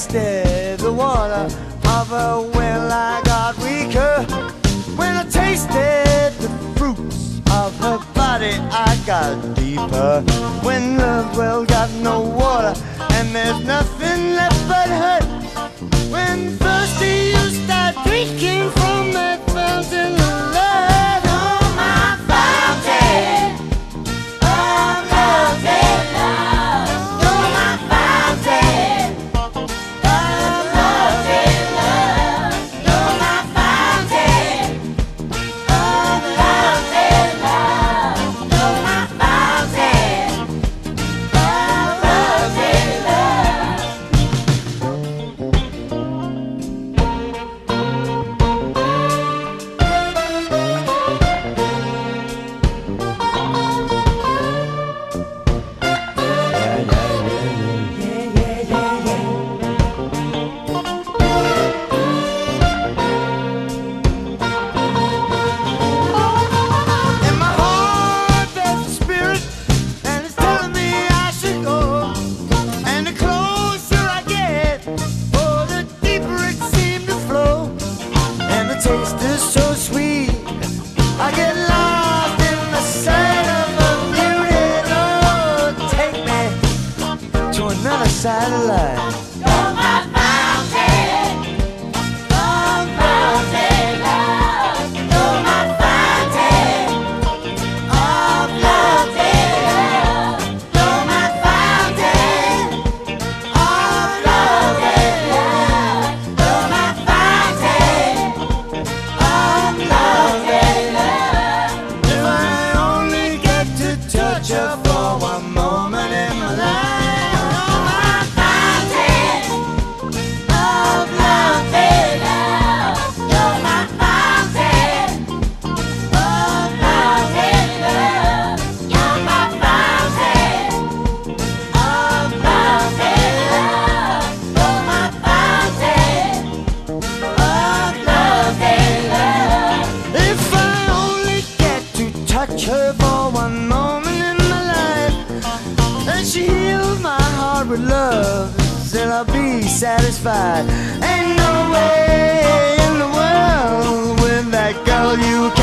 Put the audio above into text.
tasted the water of her well, I got weaker. When I tasted the fruits of her body, I got deeper. When love well got no water and there's nothing left but hurt. When thirsty you start drinking from that fountain of love. Oh, my fountain of love and love. Oh, my fountain of love and love. Oh, my fountain of love and love. Oh, my fountain of love and love. In my heart there's a spirit, and it's telling me I should go. And the closer I get, oh, the deeper it seems to flow. And the taste is so sweet, I get lost in the sight of her beauty. Oh, take me to another side of life. You're my fountain of love and love. You're my fountain of love and love. You're my fountain of love and love. You're my fountain of love and love. If I only get to touch her for one moment in my life. You're my fountain of love and love. You're my fountain of love and love. You're my fountain of love and love. You're my fountain of love and love. If I only get to touch her for one moment in my life, and she heals my heart with love, then I'll be satisfied. Ain't no way in the world with that girl you can